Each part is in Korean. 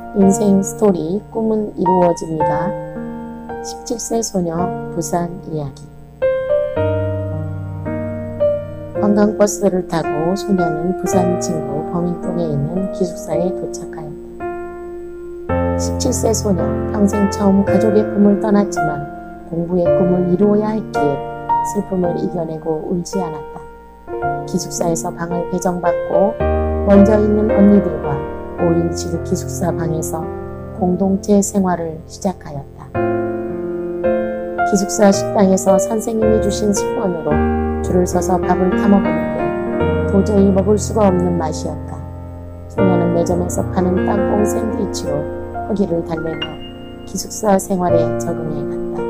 인생 스토리 꿈은 이루어집니다. 17세 소녀 부산 이야기. 관광버스를 타고 소녀는 부산 진구 범인동에 있는 기숙사에 도착하였다. 17세 소녀, 평생 처음 가족의 꿈을 떠났지만 공부의 꿈을 이루어야 했기에 슬픔을 이겨내고 울지 않았다. 기숙사에서 방을 배정받고 먼저 있는 언니들과 5인실 기숙사 방에서 공동체 생활을 시작하였다. 기숙사 식당에서 선생님이 주신 식권으로 줄을 서서 밥을 타먹었는데 도저히 먹을 수가 없는 맛이었다. 소녀는 매점에서 파는 땅콩 샌드위치로 허기를 달래며 기숙사 생활에 적응해 갔다.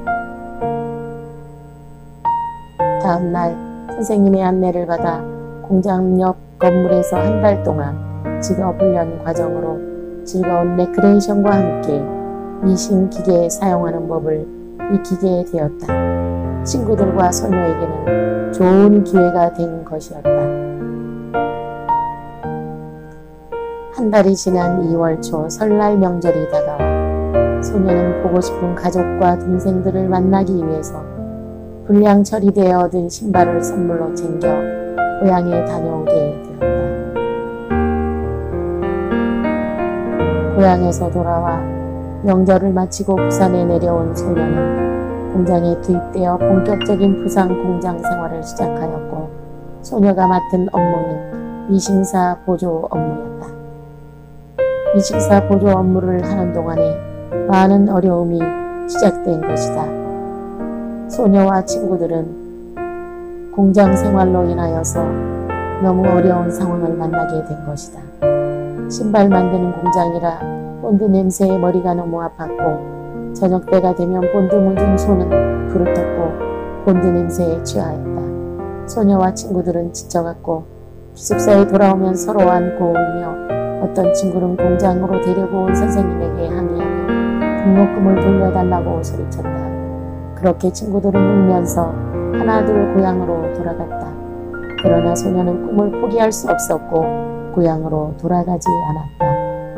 다음 날 선생님의 안내를 받아 공장 옆 건물에서 한 달 동안 직업훈련 과정으로 즐거운 레크레이션과 함께 미싱 기계에 사용하는 법을 익히게 되었다. 친구들과 소녀에게는 좋은 기회가 된 것이었다. 한 달이 지난 2월 초 설날 명절이 다가와 소녀는 보고 싶은 가족과 동생들을 만나기 위해서 불량 처리되어 얻은 신발을 선물로 챙겨 고향에 다녀오게 되었다. 고향에서 돌아와 명절을 마치고 부산에 내려온 소녀는 공장에 투입되어 본격적인 부상 공장 생활을 시작하였고, 소녀가 맡은 업무는 미싱사 보조 업무였다. 미싱사 보조 업무를 하는 동안에 많은 어려움이 시작된 것이다. 소녀와 친구들은 공장 생활로 인하여서 너무 어려운 상황을 만나게 된 것이다. 신발 만드는 공장이라 본드 냄새에 머리가 너무 아팠고, 저녁 때가 되면 본드 묻은 손은 부르텄고 본드 냄새에 취하였다. 소녀와 친구들은 지쳐갔고 기숙사에 돌아오면 서로 안고 울며, 어떤 친구는 공장으로 데리고 온 선생님에게 항의하며 등록금을 돌려달라고 소리쳤다. 그렇게 친구들은 울면서 하나둘 고향으로 돌아갔다. 그러나 소녀는 꿈을 포기할 수 없었고 고향으로 돌아가지 않았다.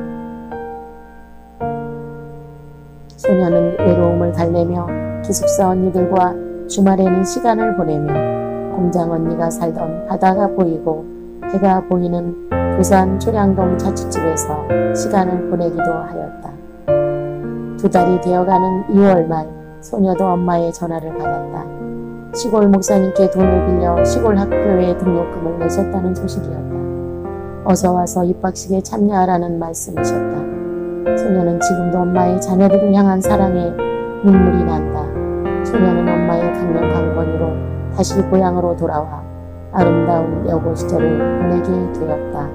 소녀는 외로움을 달래며 기숙사 언니들과 주말에는 시간을 보내며 공장 언니가 살던 바다가 보이고 해가 보이는 부산 초량동 자취집에서 시간을 보내기도 하였다. 2달이 되어가는 2월 말 소녀도 엄마의 전화를 받았다. 시골 목사님께 돈을 빌려 시골 학교에 등록금을 내셨다는 소식이었다. 어서 와서 입학식에 참여하라는 말씀이셨다. 소녀는 지금도 엄마의 자녀들을 향한 사랑에 눈물이 난다. 소녀는 엄마의 강력 강권으로 다시 고향으로 돌아와 아름다운 여고 시절을 보내게 되었다.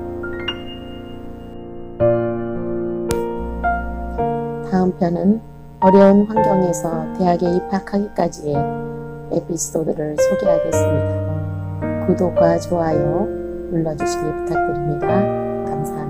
다음 편은 어려운 환경에서 대학에 입학하기까지의 에피소드를 소개하겠습니다. 구독과 좋아요 눌러주시기 부탁드립니다. 감사합니다.